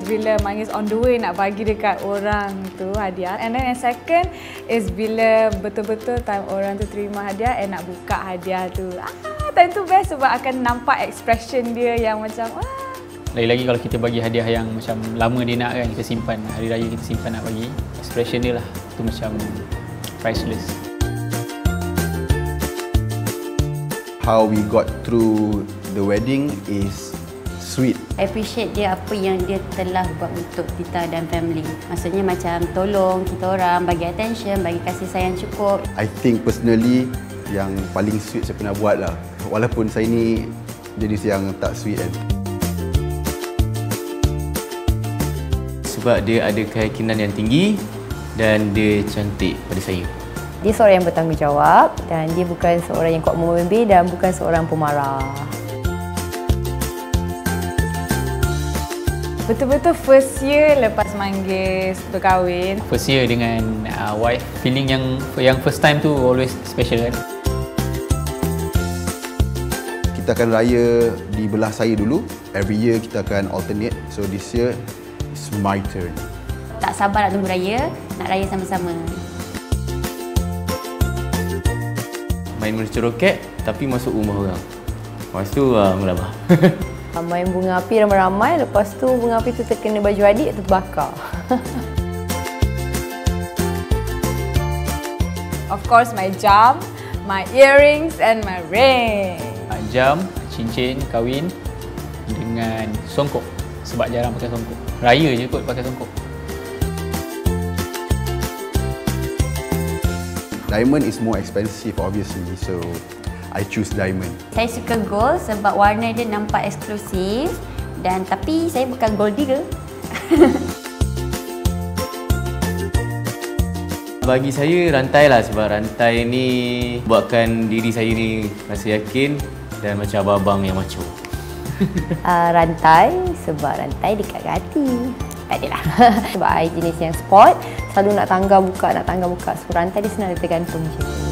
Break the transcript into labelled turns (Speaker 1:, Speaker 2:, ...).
Speaker 1: bila Manggis on the way nak bagi dekat orang tu hadiah. And then yang second is bila betul-betul time orang tu terima hadiah and nak buka hadiah tu. Time tu best sebab akan nampak expression dia yang macam
Speaker 2: Lagi-lagi kalau kita bagi hadiah yang macam lama dia nak kan, kita simpan, hari raya kita simpan nak bagi, expression dia lah, tu macam priceless.
Speaker 3: How we got through the wedding is sweet.
Speaker 4: I appreciate dia apa yang dia telah buat untuk kita dan family. Maksudnya macam tolong kita orang, bagi attention, bagi kasih sayang cukup.
Speaker 3: I think personally yang paling sweet saya pernah buat lah. Walaupun saya ni jenis yang tak sweet kan.
Speaker 5: Sebab dia ada keyakinan yang tinggi dan dia cantik pada saya.
Speaker 6: Dia seorang yang bertanggungjawab dan dia bukan seorang yang kuat membimbing dan bukan seorang pemarah.
Speaker 1: betul-betul first year lepas Manggis berkahwin.
Speaker 2: First year dengan wife, feeling yang first time tu always special kan.
Speaker 3: Kita akan raya di belah saya dulu. Every year kita akan alternate. So this year it's my turn.
Speaker 4: Tak sabar nak tunggu raya, nak raya sama-sama.
Speaker 5: Main meluncur roket tapi masuk rumah orang. Lepas tu melabah.
Speaker 6: Main bunga api ramai-ramai, lepas tu bunga api tu terkena baju adik, terbakar.
Speaker 1: Of course my jam, my earrings and my ring.
Speaker 2: Jam, cincin, kahwin dengan songkok. Sebab jarang pakai songkok. Raya je kot pakai songkok.
Speaker 3: Diamond is more expensive obviously, so I choose diamond.
Speaker 4: Saya suka gold sebab warna dia nampak eksklusif dan tapi saya bukan gold digger.
Speaker 5: Bagi saya rantai lah, sebab rantai ni buatkan diri saya ni rasa yakin dan macam abang-abang yang macho.
Speaker 6: Rantai, sebab rantai dekat hati. Tak adalah. Sebab I jenis yang sport, selalu nak tangga buka. So rantai dia senang tergantung je.